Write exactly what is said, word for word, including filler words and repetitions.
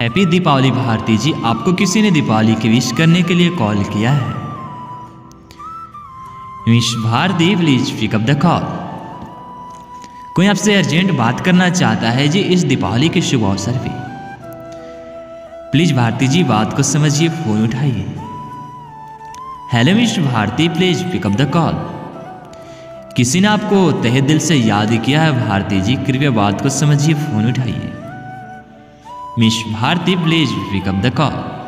Happy Deepawali Bharti जी, आपको किसी ने दीपावली की विश करने के लिए कॉल किया है। Miss Bharati please pick up the call. कोई आपसे अर्जेंट बात करना चाहता है जी इस दीपावली के शुभ अवसर पे। प्लीज भारती जी बात को समझिए, फोन उठाइए। Hello miss Bharati please pick up the call. किसी ने आपको तहे दिल से याद किया है भारती जी, कृपया बात को समझिए, फोन उठाइए। Miss Bharati please pick up the call.